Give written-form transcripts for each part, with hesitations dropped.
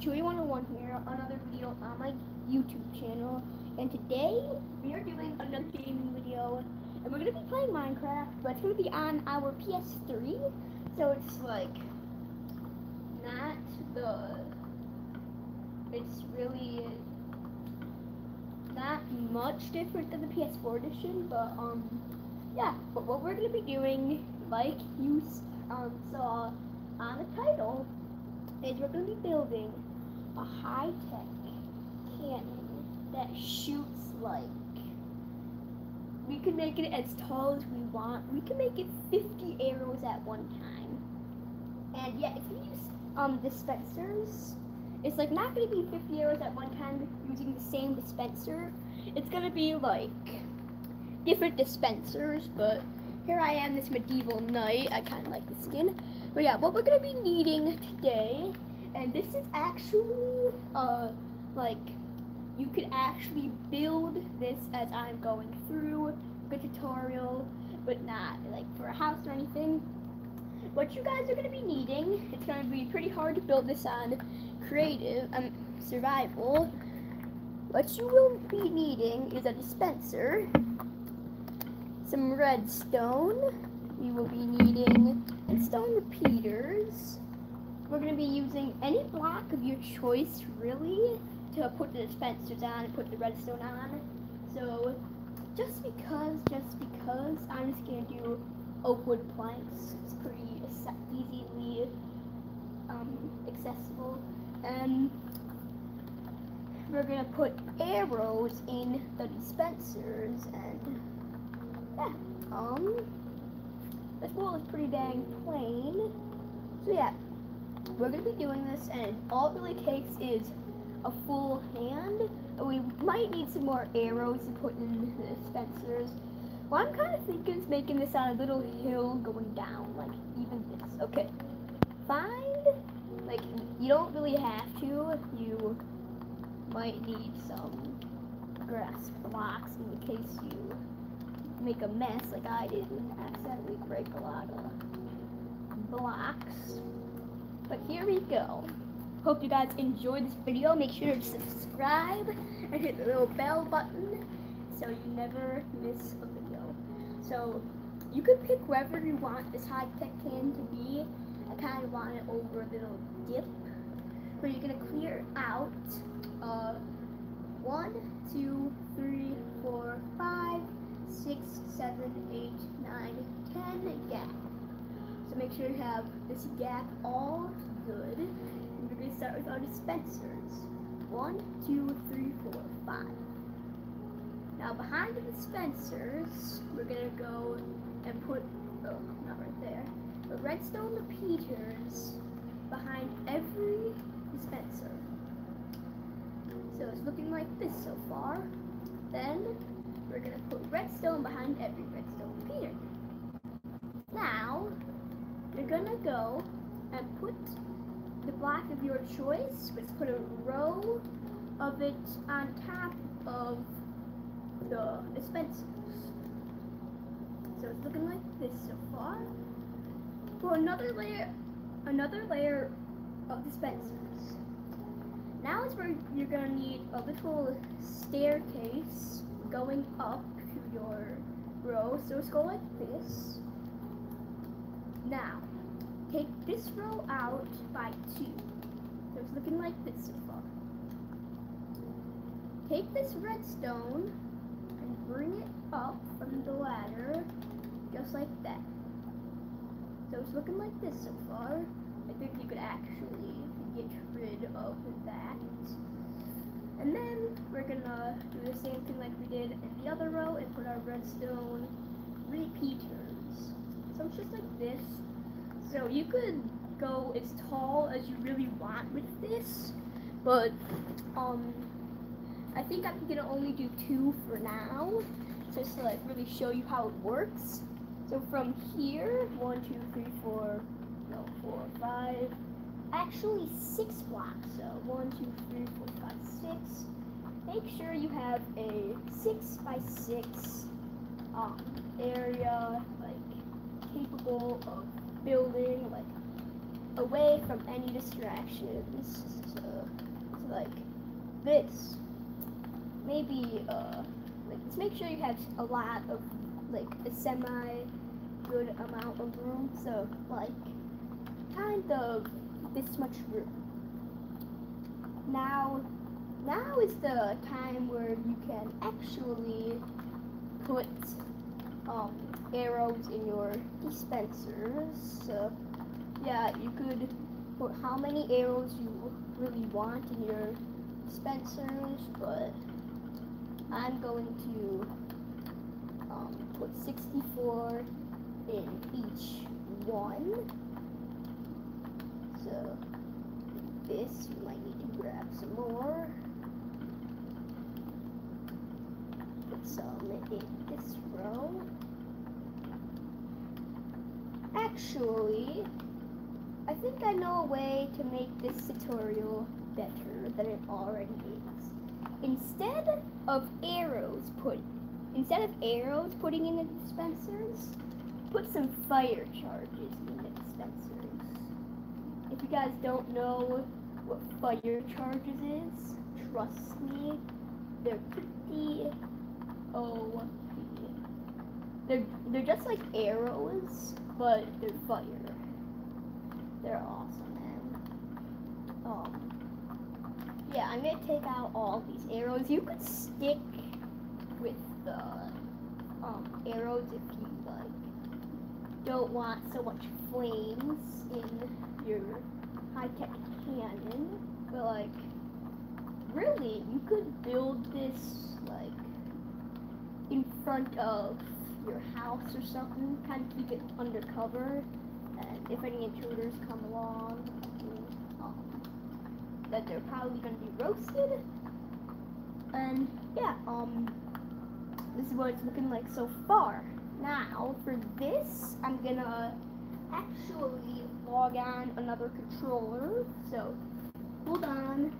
Chewy101 here, another video on my YouTube channel, and today we are doing another gaming video, and we're going to be playing Minecraft, but it's going to be on our PS3, so it's like, not the, it's really not much different than the PS4 edition, but yeah, but what we're going to be doing, like you saw on the title, is we're going to be building a high-tech cannon that shoots like, we can make it as tall as we want. We can make it 50 arrows at one time. And yeah, if we use dispensers, it's like not going to be 50 arrows at one time using the same dispenser. It's going to be like different dispensers, but here I am, this medieval knight. I kind of like the skin. But yeah, what we're going to be needing today, and this is actually, like, you could actually build this as I'm going through the tutorial, but not, like, for a house or anything. What you guys are going to be needing, it's going to be pretty hard to build this on creative, survival. What you will be needing is a dispenser, some redstone. We will be needing redstone repeaters. We're going to be using any block of your choice, really, to put the dispensers on and put the redstone on. So, just because, I'm just going to do oak wood planks. It's pretty easily accessible. And we're going to put arrows in the dispensers, and yeah, this wall is pretty dang plain. So yeah, we're going to be doing this, and all it really takes is a full hand. We might need some more arrows to put in the dispensers. Well, I'm kind of thinking is making this on a little hill going down, like even this. Okay, find, like, you don't really have to. You might need some grass blocks in case you make a mess like I did and accidentally break a lot of blocks. But here we go. Hope you guys enjoyed this video. Make sure to subscribe and hit the little bell button so you never miss a video. So you can pick wherever you want this high-tech can to be. I kind of want it over a little dip. But you're going to clear out 1, 2, 3, 4, 5, 6, 7, 8, 9, 10 gap. So make sure you have this gap all good. And we're going to start with our dispensers. 1, 2, 3, 4, 5. Now behind the dispensers, we're going to go and put, oh, not right there, but redstone repeaters behind every dispenser. So it's looking like this so far. Then we're going to put redstone behind every redstone repeater. Now, you're going to go and put the block of your choice. Let's put a row of it on top of the dispensers. So it's looking like this so far. For another layer of dispensers. Now is where you're going to need a little staircase going up to your row. So let's go like this. Now, take this row out by 2. So it's looking like this so far. Take this redstone and bring it up from the ladder, just like that. So it's looking like this so far. I think you could actually get rid of that. And then we're gonna do the same thing like we did in the other row and put our redstone repeaters. So it's just like this. So you could go as tall as you really want with this, but I think I'm gonna only do 2 for now, just to like really show you how it works. So from here, 1, 2, 3, 4, 5, actually 6 blocks. So 1, 2, 3, 4, 5, 6. Make sure you have a 6 by 6 area, like capable of building, like away from any distractions. So this, maybe like just make sure you have a lot of like a semi good amount of room. So like kind of this much room. Now is the time where you can actually put arrows in your dispensers. So yeah, you could put how many arrows you really want in your dispensers, but I'm going to put 64 in each one. So this, we might need to grab some more. Put some in this row. Actually, I think I know a way to make this tutorial better than it already is. Instead of arrows putting in the dispensers, put some fire charges in the dispensers. If you guys don't know what fire charges is, trust me, they're pretty OP. They're just like arrows, but they're fire. They're awesome, man. Yeah, I'm gonna take out all these arrows. You could stick with the arrows if you like don't want so much flames in your high-tech cannon, but like really you could build this like in front of your house or something, kind of keep it undercover, and if any intruders come along, that they're probably going to be roasted. And yeah, this is what it's looking like so far. Now for this, I'm gonna actually log on another controller. So hold on,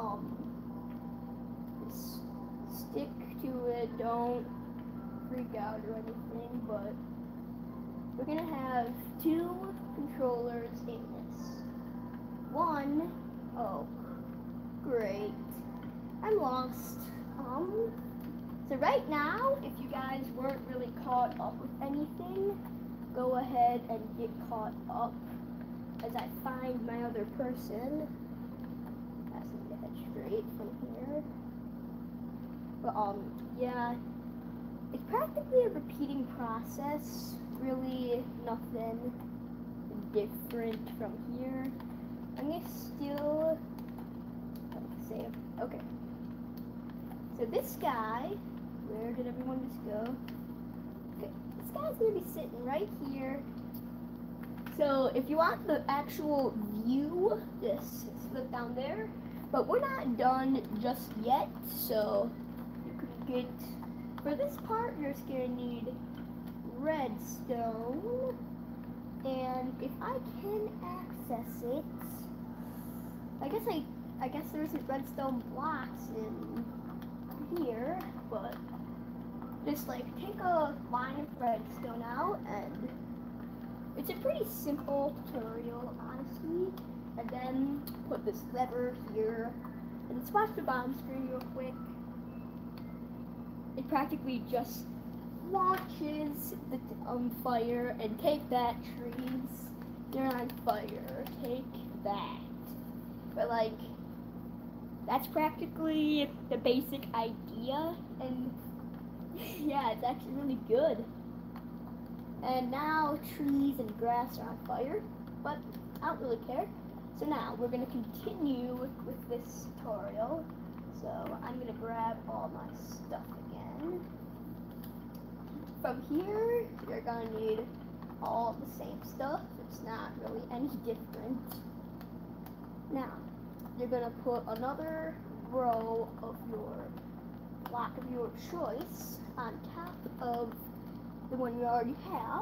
just stick to it, don't freak out or anything, but we're gonna have two controllers in this. One, oh great, I'm lost. So right now, if you guys weren't really caught up with anything, go ahead and get caught up as I find my other person. Passing the head straight from here. But yeah, it's practically a repeating process. Really nothing different from here. I'm gonna still save. Okay. So this guy, where did everyone just go? Okay, this guy's gonna be sitting right here. So if you want the actual view, just slip down there. But we're not done just yet, so you can get, for this part, you're just gonna need redstone. And if I can access it, I guess there isn't redstone blocks in here, but just like take a line of redstone out, and it's a pretty simple tutorial, honestly. And then put this lever here, and just watch the bottom screen real quick. It practically just launches the fire, and take that, trees. You're on fire. Take that. But like, that's practically the basic idea, and yeah, it's actually really good. And now trees and grass are on fire, but I don't really care. So now we're going to continue with this tutorial. So I'm going to grab all my stuff again. From here, you're going to need all the same stuff. It's not really any different. Now, you're going to put another row of your block of your choice on top of the one you already have.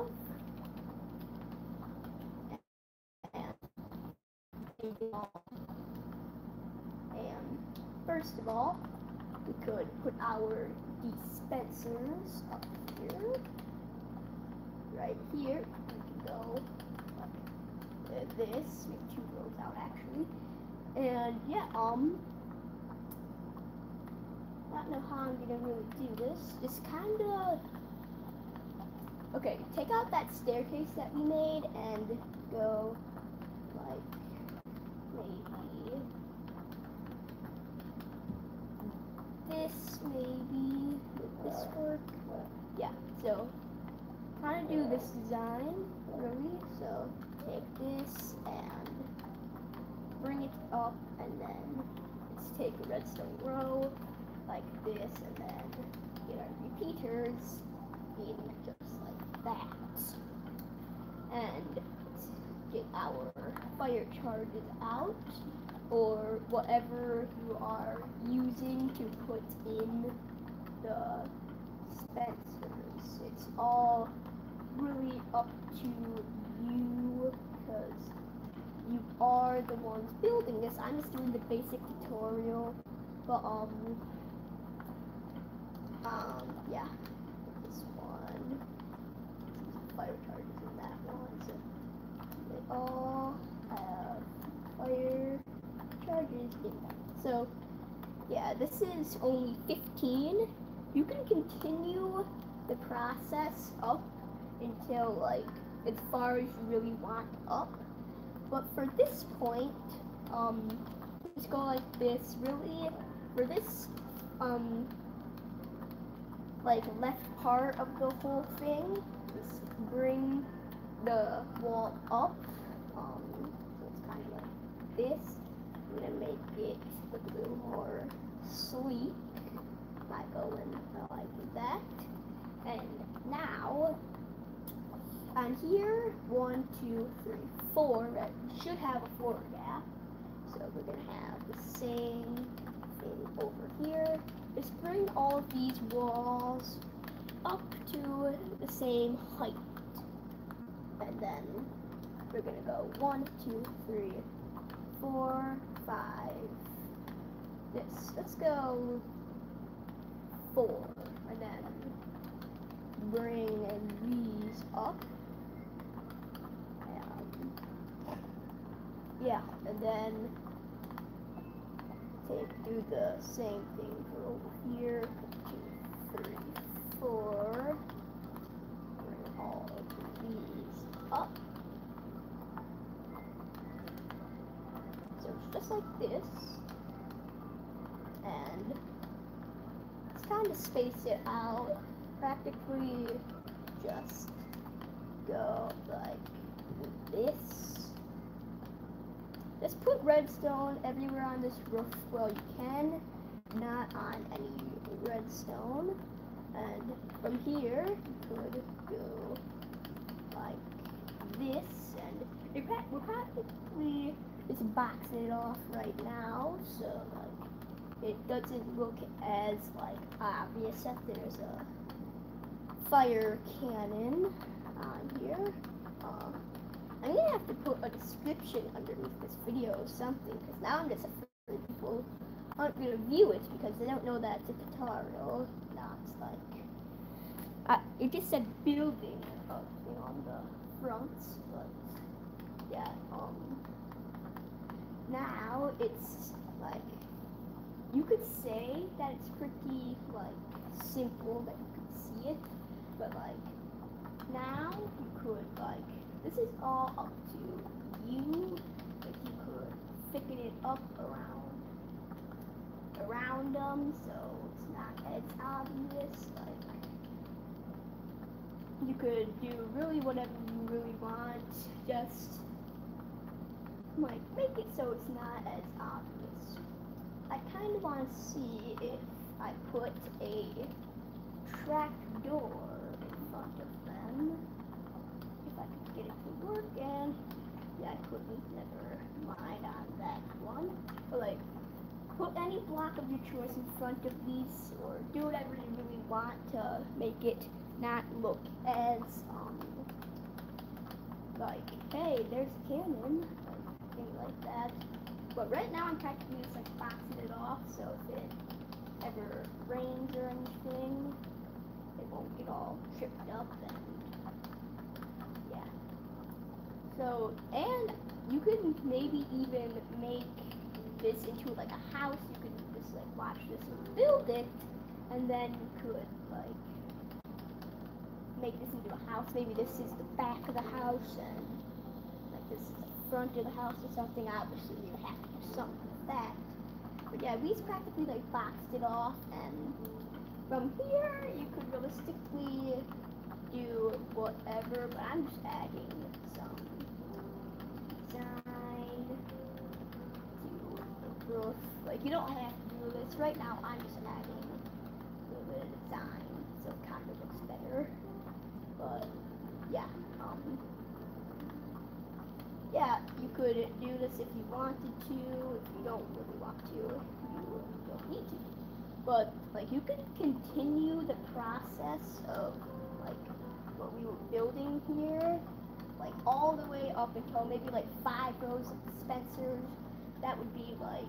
And first of all, we could put our dispensers up here. Right here, we can go like this, make two rows out actually. And yeah, not know how I'm gonna really do this. Just kind of. Okay, take out that staircase that we made and go like maybe this, maybe would this work? Yeah, so kind of do this design really. So take this and bring it up, and then let's take a redstone row like this, and then get our repeaters in just like that, and let's get our fire charges out, or whatever you are using to put in the dispensers. It's all really up to you because you are the ones building this. I'm just doing the basic tutorial, but yeah, this one, fire charges in that one, so they all have fire charges in them. So yeah, this is only 15. You can continue the process up until like as far as you really want up. But for this point, just go like this. Really, for this, like left part of the whole thing, just bring the wall up. So it's kind of like this. I'm gonna make it look a little more sleek by going like that. And now, on here, 1, 2, 3, 4, right? We should have a 4 gap. So we're gonna have the same thing over here. Just bring all of these walls up to the same height. And then we're gonna go 1, 2, 3, 4, 5. This. Let's go 4. And then bring these up. Yeah, and then do the same thing for over here. 2, 3, 4. Bring all of these up. So it's just like this. And let's kind of space it out. Practically just go like this. Just put redstone everywhere on this roof while you can, not on any redstone. And from here, you could go like this, and we're practically just boxing it off right now, so like it doesn't look as like obvious that there's a fire cannon on here. I'm gonna have to put a description underneath this video or something, because now I'm just afraid people aren't gonna view it because they don't know that it's a tutorial. Now it's like, it just said building on the front, but yeah, now it's like, you could say that it's pretty like simple that you could see it, but like, now you could like, this is all up to you. Like you could thicken it up around them, so it's not as obvious. Like you could do really whatever you really want. Just like make it so it's not as obvious. I kind of want to see if I put a trap door in front of them. If I could get it to work, and yeah, I couldn't, never mind on that one. But like, put any block of your choice in front of these, or do whatever you really want to make it not look as, like, hey, there's a cannon, like, thing like that. But right now I'm practically just like boxing it off, so if it ever rains or anything, it won't get all tripped up, and yeah. So, and you can maybe even make this into like a house. You can just like watch this and build it, and then you could like make this into a house. Maybe this is the back of the house, and like this is the front of the house or something. Obviously, you have to do something with that. But yeah, we practically like boxed it off, and from here you could realistically do whatever. But I'm just adding some design to the roof. Like you don't have to do this right now. I'm just adding a little bit of design so it kind of looks better. But yeah, yeah, you could do this if you wanted to. If you don't really want to, you don't need to. But like you could continue the process of like what we were building here, like all the way up until maybe like 5 rows of dispensers. That would be like,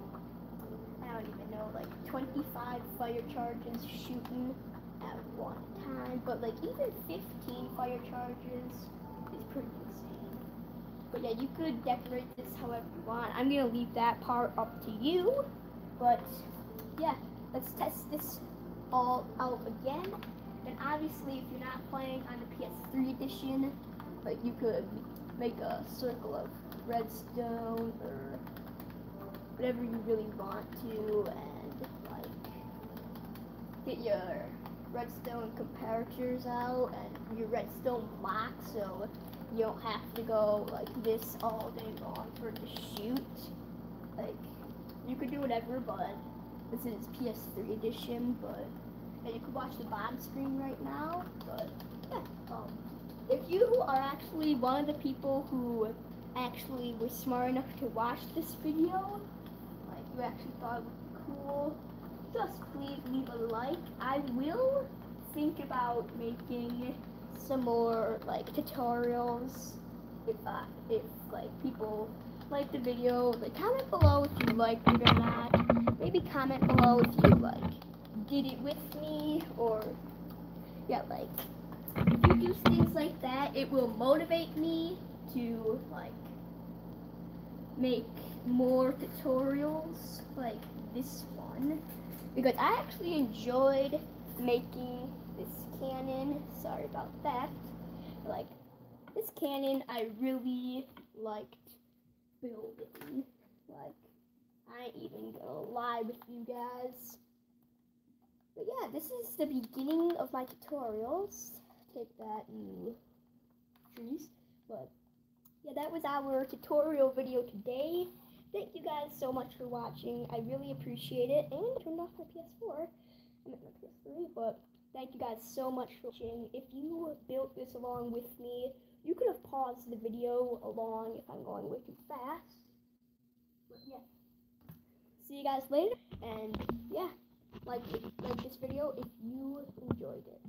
I don't even know, like 25 fire charges shooting at one time. But like even 15 fire charges is pretty insane. But yeah, you could decorate this however you want. I'm gonna leave that part up to you. But yeah, let's test this all out again. And obviously, if you're not playing on the PS3 edition, like you could make a circle of redstone or whatever you really want to, and like get your redstone comparators out and your redstone blocks, so you don't have to go like this all day long for it to shoot. Like you could do whatever, but this is PS3 edition. But and you can watch the bottom screen right now. But yeah, if you are actually one of the people who actually was smart enough to watch this video, like you actually thought it would be cool, just please leave a like. I will think about making some more like tutorials if like people like the video. Like comment below if you liked it or not. Maybe comment below if you like did it with me, or yeah, like if you do things like that, it will motivate me to like make more tutorials like this one, because I actually enjoyed making this cannon. Sorry about that. Like this cannon I really liked building. Like I ain't even gonna lie with you guys. But yeah, this is the beginning of my tutorials. Take that, you trees. But yeah, that was our tutorial video today. Thank you guys so much for watching. I really appreciate it. And I turned off my PS4. I meant my PS3, but thank you guys so much for watching. If you built this along with me, you could have paused the video along if I'm going way too fast. But yeah, see you guys later, and yeah, like this video if you enjoyed it.